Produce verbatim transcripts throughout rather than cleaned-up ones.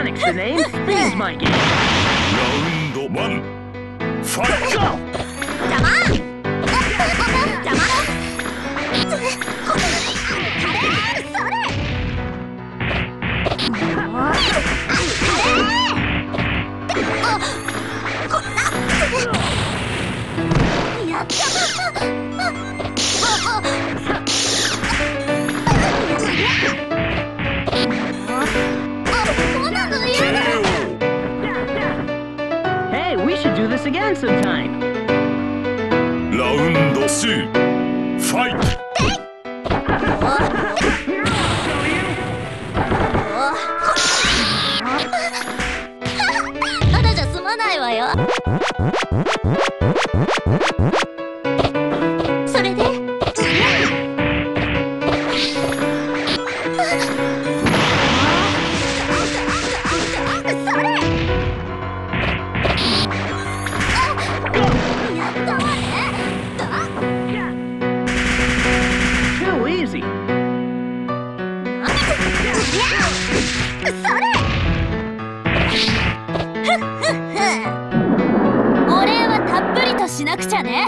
Sonic's the name. This is my game. Round one. Fight! Go! 邪魔邪魔それやったそうなの嫌だ Hey, we should do this again sometime. Round three. Fight! ただじゃ済まないわよ。それで Too easy. お礼はたっぷりとしなくちゃね。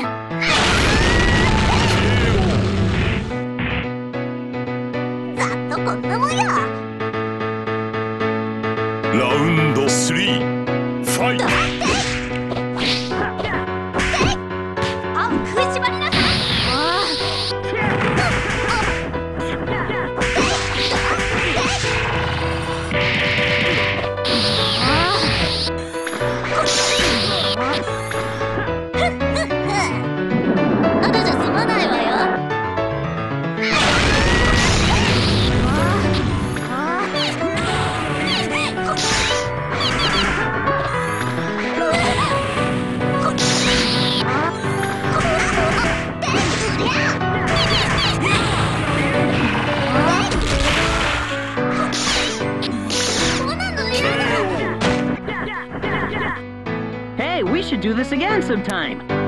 ざっとこんなもんや。 Round three. Fight! あ、食いしばりなさい。あたじゃ済まないわよ。そうなの嫌だ。 Hey, we should do this again sometime.